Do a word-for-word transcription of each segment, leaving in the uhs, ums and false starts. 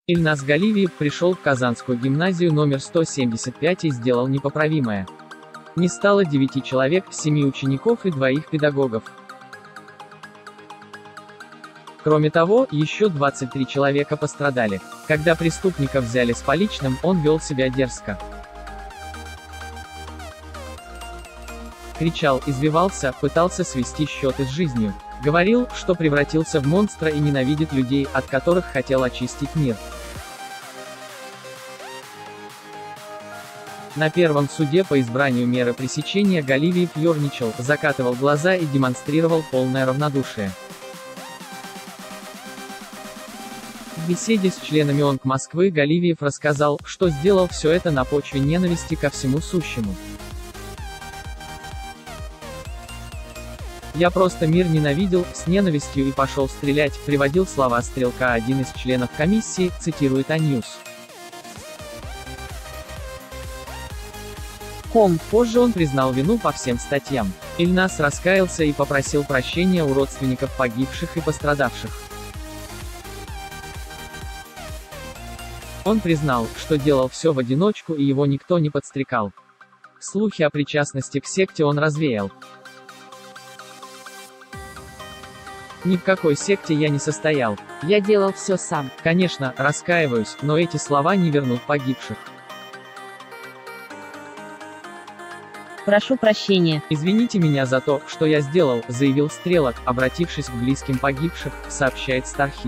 Ильназ Галивиев пришел в Казанскую гимназию номер сто семьдесят пять и сделал непоправимое. Не стало девяти человек, семи учеников и двоих педагогов. Кроме того, еще двадцать три человека пострадали. Когда преступника взяли с поличным, он вел себя дерзко. Кричал, извивался, пытался свести счеты с жизнью. Говорил, что превратился в монстра и ненавидит людей, от которых хотел очистить мир. На первом суде по избранию меры пресечения Галивиев ерничал, закатывал глаза и демонстрировал полное равнодушие. В беседе с членами ОНК Москвы Галивиев рассказал, что сделал все это на почве ненависти ко всему сущему. «Я просто мир ненавидел, с ненавистью и пошел стрелять», приводил слова Стрелка один из членов комиссии, цитирует А-Ньюс. Ком. Позже он признал вину по всем статьям. Ильназ раскаялся и попросил прощения у родственников погибших и пострадавших. Он признал, что делал все в одиночку и его никто не подстрекал. Слухи о причастности к секте он развеял. Ни в какой секте я не состоял. Я делал все сам. Конечно, раскаиваюсь, но эти слова не вернут погибших. Прошу прощения. Извините меня за то, что я сделал, заявил Стрелок, обратившись к близким погибших, сообщает Стархит.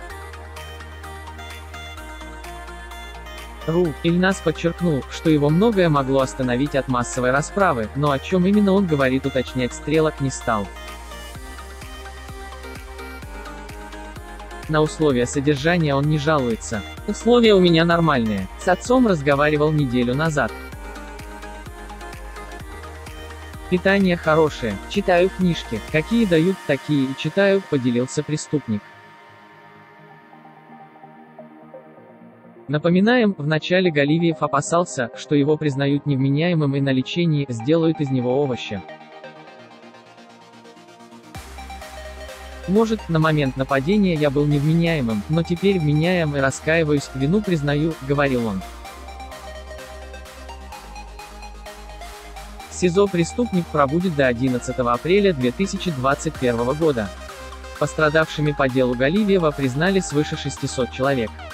Ру. Ильназ подчеркнул, что его многое могло остановить от массовой расправы, но о чем именно он говорит, уточнять Стрелок не стал. На условия содержания он не жалуется. Условия у меня нормальные. С отцом разговаривал неделю назад. Питание хорошее. Читаю книжки. Какие дают, такие и читаю, поделился преступник. Напоминаем, вначале Галивиев опасался, что его признают невменяемым и на лечении сделают из него овоща. Может, на момент нападения я был невменяемым, но теперь вменяем и раскаиваюсь, вину признаю, говорил он. В СИЗО преступник пробудет до одиннадцатого апреля две тысячи двадцать первого года. Пострадавшими по делу Галивиева признали свыше шестисот человек.